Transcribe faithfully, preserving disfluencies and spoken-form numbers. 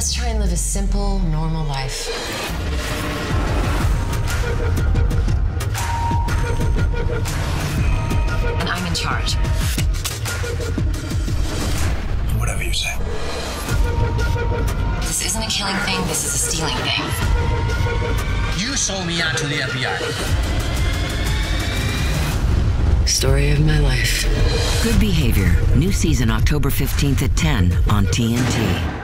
just try and live a simple, normal life. And I'm in charge. Whatever you say. This isn't a killing thing, this is a stealing thing. You sold me out to the F B I. Story of my life. Good Behavior. New season October fifteenth at ten on T N T.